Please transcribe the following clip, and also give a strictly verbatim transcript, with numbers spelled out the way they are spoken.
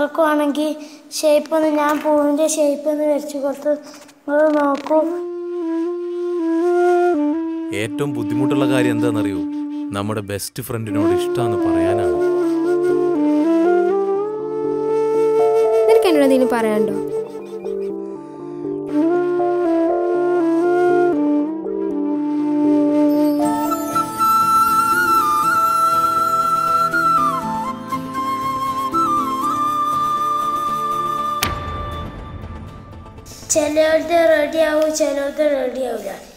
നിങ്ങൾക്ക് വേണമെങ്കിൽ ഷേപ്പ് ഒന്ന് ഞാൻ പൂവിൻ്റെ ഷേപ്പ് ഒന്ന് വരച്ചു കൊടുത്ത് നിങ്ങൾ നോക്കൂ. ഏറ്റവും ബുദ്ധിമുട്ടുള്ള കാര്യം എന്താണെന്നറിയോ? നമ്മുടെ ബെസ്റ്റ് ഫ്രണ്ടിനോട് ഇഷ്ടമെന്ന് പറയാനാണ്. നിനക്ക് എന്നോട് എന്തെങ്കിലും പറയാനുണ്ടോ? ചിലരുടെ റെഡി ആവും, ചിലരുടെ റെഡി ആവില്ല.